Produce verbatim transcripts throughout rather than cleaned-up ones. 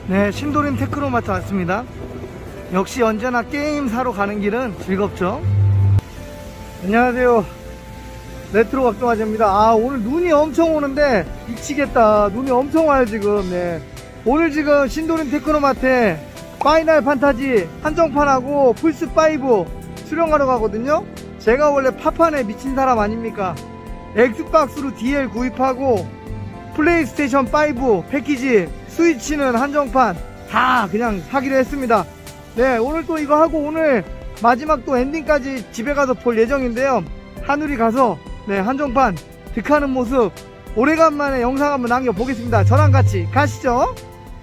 네, 신도림 테크노마트 왔습니다. 역시 언제나 게임 사러 가는 길은 즐겁죠. 안녕하세요, 레트로 각종화제입니다. 아, 오늘 눈이 엄청 오는데 미치겠다. 눈이 엄청 와요 지금. 네, 오늘 지금 신도림 테크노마트에 파이널 판타지 한정판하고 플스오 수령하러 가거든요. 제가 원래 파판에 미친 사람 아닙니까? 엑스박스로 디엘 구입하고 플레이스테이션 오 패키지, 스위치는 한정판 다 그냥 사기로 했습니다. 네, 오늘 또 이거 하고 오늘 마지막 또 엔딩까지 집에 가서 볼 예정인데요. 하누리 가서 네, 한정판 득하는 모습 오래간만에 영상 한번 남겨보겠습니다. 저랑 같이 가시죠.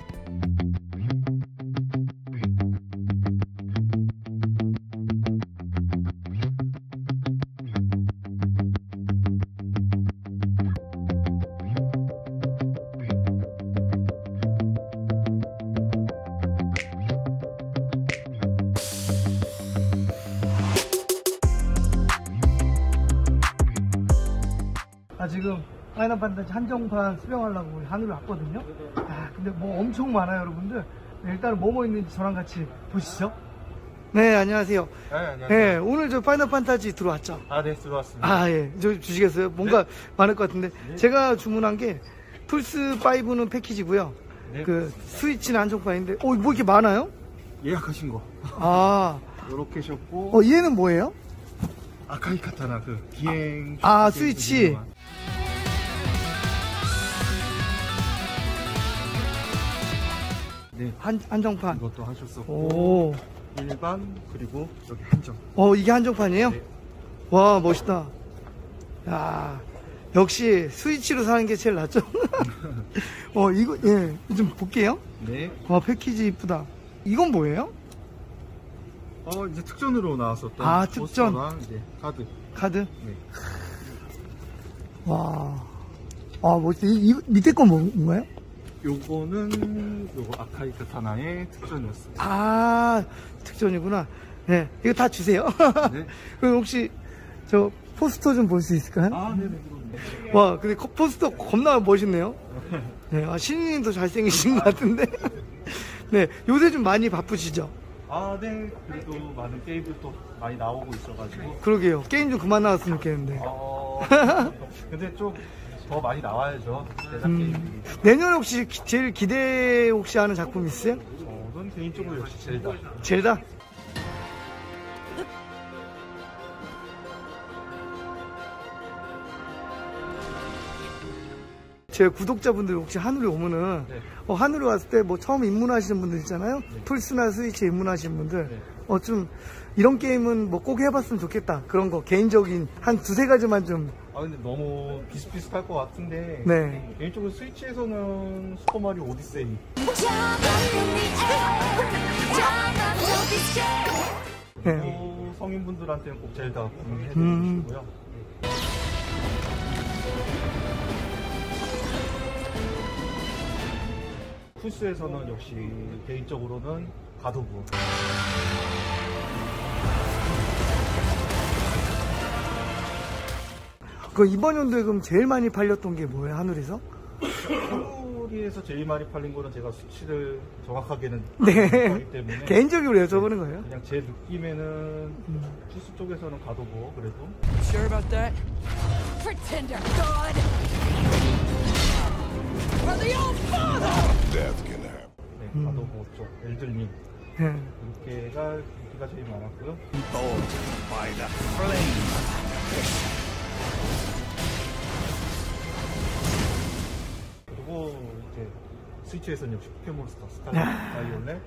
아, 지금 파이널 판타지 한정판 수령하려고 하늘로 왔거든요. 아, 근데 뭐 엄청 많아요 여러분들. 네, 일단은 뭐뭐 있는지 저랑 같이 보시죠. 네, 안녕하세요. 네, 안녕하세요. 네, 오늘 저 파이널 판타지 들어왔죠? 아, 네, 들어왔습니다. 아, 예. 저 주시겠어요? 뭔가 네? 많을 것 같은데. 네. 제가 주문한 게 플스오는 패키지고요. 네. 그 스위치는 한정판인데, 어, 뭐 이렇게 많아요? 예약하신 거. 아. 요렇게 셨고. 어, 얘는 뭐예요? 아카이 카타나 그 비행. 아, 아 스위치. 네. 한, 한정판. 이것도 하셨었고. 오. 일반, 그리고 여기 한정. 어, 이게 한정판이에요? 네. 와, 멋있다. 야, 역시 스위치로 사는 게 제일 낫죠? 어, 이거, 예, 좀 볼게요. 네. 와, 패키지 이쁘다. 이건 뭐예요? 어, 이제 특전으로 나왔었던. 아, 특전. 이제 카드. 카드? 네. 와. 아, 멋있다. 이, 이 밑에 건 뭐, 뭐예요? 요거는, 요거 아카이 카타나의 특전이었습니다. 아, 특전이구나. 네, 이거 다 주세요. 네. 그럼 혹시, 저, 포스터 좀 볼 수 있을까요? 아, 네네. 그럼. 와, 근데 포스터 겁나 멋있네요. 네, 아, 신인님도 잘생기신 것 같은데. 네, 요새 좀 많이 바쁘시죠? 아, 네. 그래도 많은 게임들 또 많이 나오고 있어가지고. 그러게요. 게임 좀 그만 나왔으면 좋겠는데. 어, 근데 좀 더 많이 나와야죠. 대작 음, 게임들이. 내년에 혹시 기, 제일 기대 혹시 하는 작품 있어요? 저는 개인적으로 역시 젤다. 젤다? 제 구독자분들 혹시 하늘에 오면은 네. 어, 하늘에 왔을 때 뭐 처음 입문하시는 분들 있잖아요. 네. 플스나 스위치 입문하시는 분들 네. 어, 좀 이런 게임은 뭐 꼭 해봤으면 좋겠다. 그런 거 개인적인 한 두세 가지만 좀. 아, 근데 너무 비슷비슷할 것 같은데. 네. 개인적으로 스위치에서는 슈퍼마리오 오디세이. 네. 그리고 성인분들한테는 꼭 젤다 구매해드리고 음. 싶고요. 플스에서는 역시 개인적으로는 갓 오브. 그 이번 연도에 그럼 제일 많이 팔렸던 게 뭐예요, 하늘에서? 하누리에서 제일 많이 팔린 거는 제가 수치를 정확하게는 네. 모르기 때문에 개인적으로 여쭤보는 거예요. 그냥 제 느낌에는 음. 플스 쪽에서는 갓 오브 그래도. Sure about that? Pretender God! For the old father! Death can happen. 네, 음. 갓 오브 쪽 엘들링 네. 이렇게가 인기가 제일 많았고요. Bolt by the flame. 그리고 이제 스위치에서는 역시 포켓몬스터 스칼렛 바이올렛.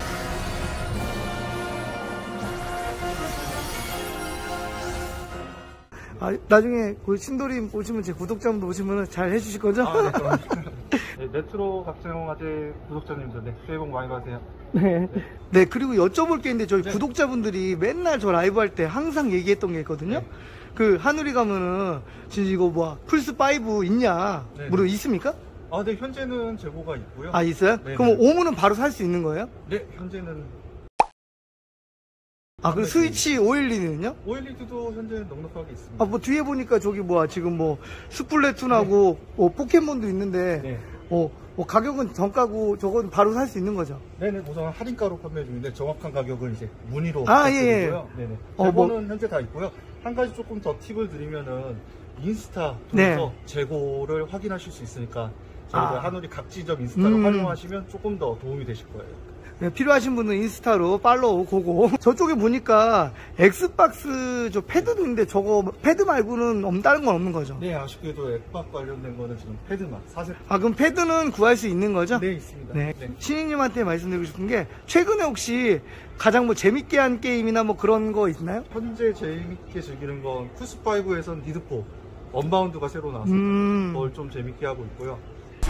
아, 나중에 그 신도림 오시면 제 구독자분들 오시면 잘 해주실 거죠? 아, 네, 그럼. 네, 레트로 각종화제 구독자님들, 네, 새해 복 많이 받으세요. 네. 네, 그리고 여쭤볼 게 있는데 저희 네. 구독자분들이 맨날 저 라이브 할 때 항상 얘기했던 게 있거든요. 네. 그 하늘이 가면은 진짜 이거 뭐야 플스오 있냐? 네. 물어 있습니까? 아, 네, 현재는 재고가 있고요. 아, 있어요? 네, 그럼 네. 오면은 바로 살 수 있는 거예요? 네, 현재는. 아, 그 스위치 오일리는요? 오일리드도 현재 넉넉하게 있습니다. 아, 뭐 뒤에 보니까 저기 뭐야 지금 뭐 스플래툰하고 어, 포켓몬도 있는데 네. 어 뭐 가격은 정가고 저건 바로 살 수 있는 거죠? 네네, 우선 할인가로 판매 중인데 정확한 가격은 이제 문의로 아, 예, 예. 부탁드리고요. 네네. 어, 뭐- 재고는 현재 다 있고요. 한 가지 조금 더 팁을 드리면은 인스타 네. 통해서 재고를 확인하실 수 있으니까 저희가 아. 한우리 각지점 인스타를 음. 활용하시면 조금 더 도움이 되실 거예요. 네, 필요하신 분은 인스타로 팔로우 고고. 저쪽에 보니까 엑스박스 저 패드도 있는데 저거 패드 말고는 없- 다른 건 없는 거죠? 네, 아쉽게도 엑박 관련된 거는 지금 패드만 사세. 아, 그럼 패드는 구할 수 있는 거죠? 네, 있습니다. 네. 네. 신인님한테 말씀드리고 싶은 게 최근에 혹시 가장 뭐 재밌게 한 게임이나 뭐 그런 거 있나요? 현재 재밌게 즐기는 건 쿠스파이브에선 니드포 언바운드가 새로 나왔습니다. 음. 그걸 좀 재밌게 하고 있고요.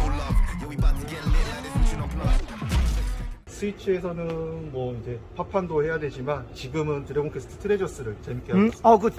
스위치에서는 뭐 이제 파판도 해야 되지만 지금은 드래곤 퀘스트 트레저스를 재밌게 하고 음, 있습니다. 어, 그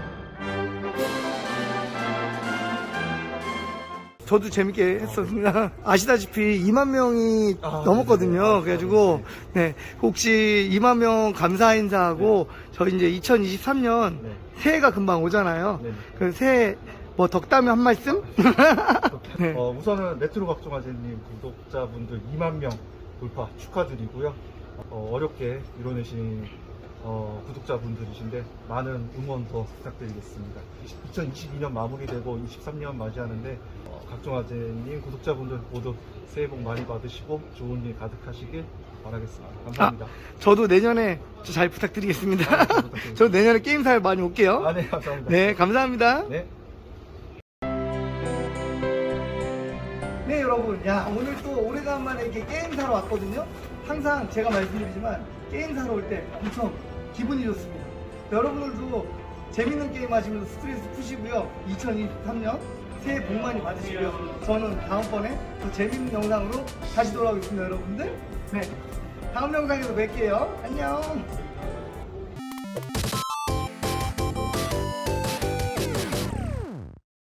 저도 재밌게 했었습니다. 아시다시피 이만 명이 아, 넘었거든요. 네네. 그래가지고 네 혹시 이만 명 감사 인사하고 저희 이제 이천이십삼 년 네. 새해가 금방 오잖아요. 네네. 그 새해 뭐 덕담이 한 말씀? 네. 어, 우선은 레트로 각종아재님 구독자분들 이만 명 돌파 축하드리고요. 어, 어렵게 이뤄내신 어, 구독자분들이신데 많은 응원 더 부탁드리겠습니다. 이천이십이 년 마무리되고 이십삼 년 맞이하는데 어, 각종아재님 구독자분들 모두 새해 복 많이 받으시고 좋은 일 가득하시길 바라겠습니다. 감사합니다. 저도 내년에 잘 부탁드리겠습니다. 아, 잘 부탁드립니다. 저 내년에 게임사에 많이 올게요. 아, 네, 감사합니다. 네, 감사합니다. 네. 네, 여러분. 야, 오늘 또 오래간만에 이렇게 게임 사러 왔거든요. 항상 제가 말씀드리지만 게임 사러 올 때 엄청 기분이 좋습니다. 여러분들도 재밌는 게임 하시면서 스트레스 푸시고요. 이천이십삼 년 새해 복 많이 받으시고요. 저는 다음번에 더 재밌는 영상으로 다시 돌아오겠습니다, 여러분들. 네. 다음 영상에서 뵐게요. 안녕.